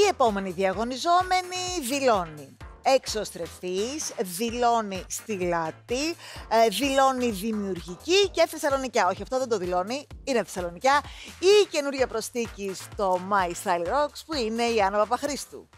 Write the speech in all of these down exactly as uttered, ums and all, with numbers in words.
επόμενη διαγωνιζόμενη δηλώνει εξωστρεφής, δηλώνει στιλάτη, ε, δηλώνει δημιουργική και Θεσσαλονικιά. Όχι, αυτό δεν το δηλώνει, είναι Θεσσαλονικιά. Η καινούργια προσθήκη στο My Style Rocks που είναι η Άννα Παπαχρήστου.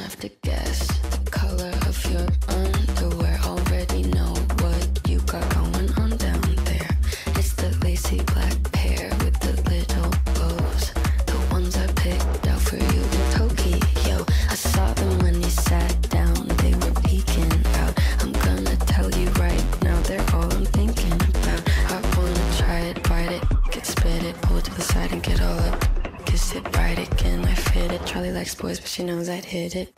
Charlie likes boys, but she knows I'd hit it.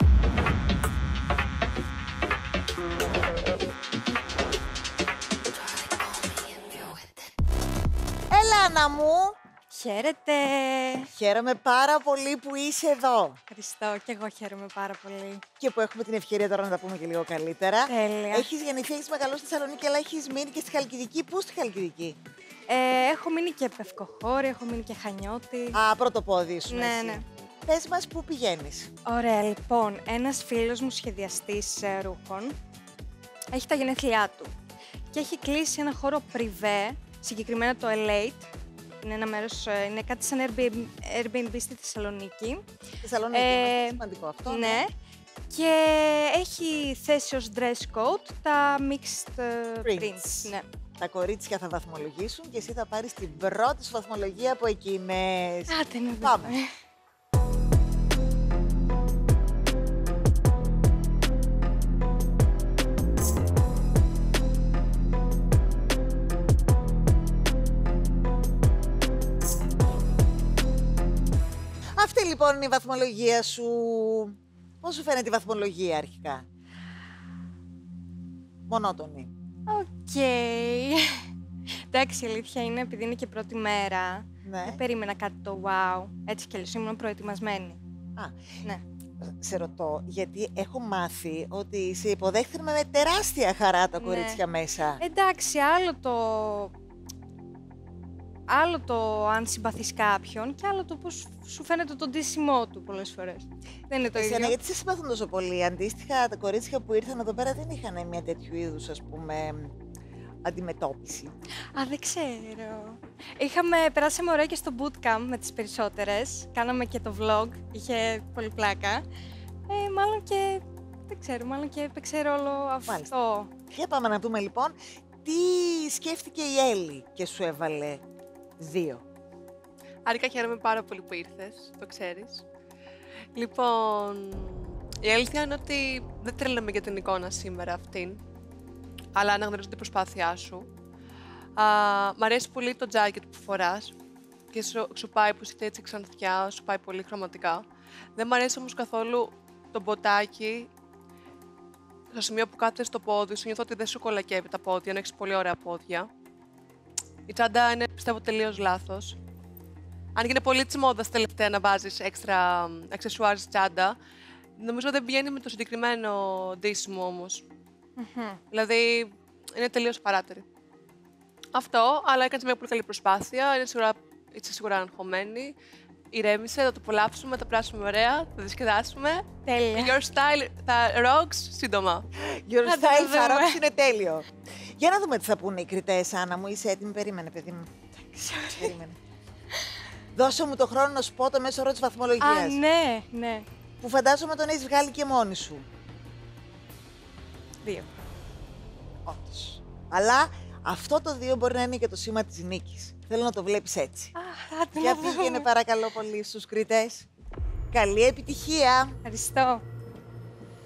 Έλα, Άννα μου! Χαίρετε! Χαίρομαι πάρα πολύ που είσαι εδώ. Ευχαριστώ, και εγώ χαίρομαι πάρα πολύ. Και που έχουμε την ευκαιρία τώρα να τα πούμε και λίγο καλύτερα. Τέλεια. Έχεις γεννηθεί, έχεις μεγαλώσει στη Θεσσαλονίκη, αλλά έχεις μείνει και στη Χαλκιδική. Πού στη Χαλκιδική? Ε, έχω μείνει και Πευκοχώρη, έχω μείνει και Χανιώτη. Α, πρώτο πόδι σου. Ναι, εσύ. ναι. Πες μας πού πηγαίνεις. Ωραία, λοιπόν, ένας φίλος μου σχεδιαστής ε, ρούχων έχει τα γενέθλιά του και έχει κλείσει ένα χώρο πριβέ, συγκεκριμένα το Elate. Είναι ένα μέρος, ε, είναι κάτι σαν Airbnb στη Θεσσαλονίκη. Θεσσαλονίκη, Ε, είναι σημαντικό αυτό. Ναι. Και έχει θέσει ως dress code τα mixed ε, Prints. prints. Ναι. Τα κορίτσια θα βαθμολογήσουν και εσύ θα πάρεις την πρώτη σου βαθμολογία από εκείνες. Άντε να Πάμε. δούμε. Αυτή λοιπόν είναι η βαθμολογία σου. Πώς σου φαίνεται η βαθμολογία αρχικά? Μονότονη. Οκ. Εντάξει, η αλήθεια είναι, επειδή είναι και πρώτη μέρα, Ναι. δεν περίμενα κάτι το wow. Έτσι κι αλλιώς ήμουν προετοιμασμένη. Α, Ναι. σε ρωτώ, γιατί έχω μάθει ότι σε υποδέχτηκαν με τεράστια χαρά τα Ναι. κορίτσια μέσα. Εντάξει, άλλο το... Άλλο το αν συμπαθείς κάποιον και άλλο το πώς σου φαίνεται το ντύσιμό του πολλές φορές. Δεν είναι το Εσένα, ίδιο. γιατί σε συμπαθούν τόσο πολύ? Αντίστοιχα, τα κορίτσια που ήρθαν εδώ πέρα δεν είχαν μια τέτοιου είδους, ας πούμε, αντιμετώπιση. Α, δεν ξέρω. Είχαμε, περάσαμε ωραία και στο bootcamp με τις περισσότερες. Κάναμε και το vlog, είχε πολύ πλάκα. Ε, μάλλον και, δεν ξέρω, μάλλον και έπαιξε ρόλο αυτό. Μάλιστα. Για πάμε να δούμε λοιπόν τι σκέφτηκε η Έλλη και σου έβαλε δύο. Άρικα, χαίρομαι πάρα πολύ που ήρθες, το ξέρεις. Λοιπόν, η αλήθεια είναι ότι δεν τρελαίνομαι για την εικόνα σήμερα αυτήν, αλλά αναγνωρίζω την προσπάθειά σου. Α, μ' αρέσει πολύ το τζάκετ που φοράς και σου, σου πάει που είσαι έτσι ξανθιά, σου πάει πολύ χρωματικά. Δεν μ' αρέσει όμως καθόλου το μποτάκι στο σημείο που κάθεσαι στο πόδι σου. Νιώθω ότι δεν σου κολακεύει τα πόδια, ενώ έχεις πολύ ωραία πόδια. Η τσάντα είναι, πιστεύω, τελείως λάθος. Αν και είναι πολύ της μόδας τελευταία να βάζεις έξτρα αξεσουάρ στη τσάντα, νομίζω δεν βγαίνει με το συγκεκριμένο ντύσιμο όμως. Mm-hmm. Δηλαδή, είναι τελείως παράτερη. Αυτό, αλλά έκανες μια πολύ καλή προσπάθεια, είναι σίγουρα, είσαι σίγουρα αγχωμένη. Ηρέμησε, θα το απολαύσουμε, θα περάσουμε ωραία, θα διασκεδάσουμε. Τέλεια. Your style θα rocks σύντομα. Your Θα το style δούμε. θα rocks είναι τέλειο. Για να δούμε τι θα πούνε οι κριτές, Άννα μου. Είσαι έτοιμη? Περίμενε, παιδί μου. Περίμενε. Δώσε μου το χρόνο να σου πω το μέσο όρο της βαθμολογίας. Α, ναι, ναι. Που φαντάζομαι τον έχεις βγάλει και μόνη σου. Δύο. Όντως. Αλλά αυτό το δύο μπορεί να είναι και το σήμα της νίκης. Θέλω να το βλέπεις έτσι. Α, άντε Για να δούμε. πήγαινε παρακαλώ πολύ στους κριτές. Καλή επιτυχία! Ευχαριστώ.